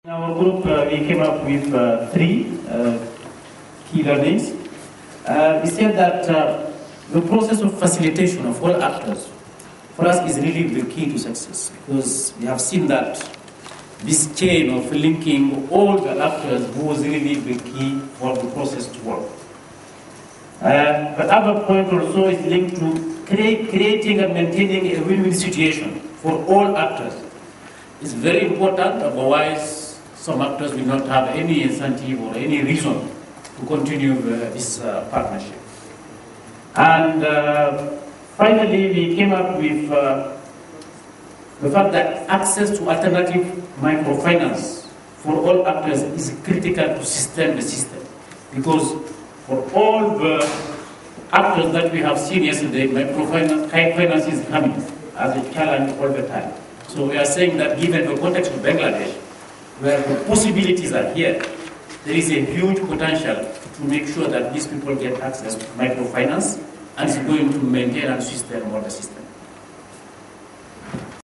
In our group, we came up with three key learnings. We said that the process of facilitation of all actors for us is really the key to success, because we have seen that this chain of linking all the actors was really the key for the process to work. The other point also is linked to creating and maintaining a win-win situation for all actors. It's very important, otherwise some actors will not have any incentive or any reason to continue this partnership. And finally, we came up with the fact that access to alternative microfinance for all actors is critical to sustain the system. Because for all the actors that we have seen yesterday, microfinance, high finance is coming as a challenge all the time. So we are saying that given the context of Bangladesh, where the possibilities are here, there is a huge potential to make sure that these people get access to microfinance and is going to maintain and sustain all the system.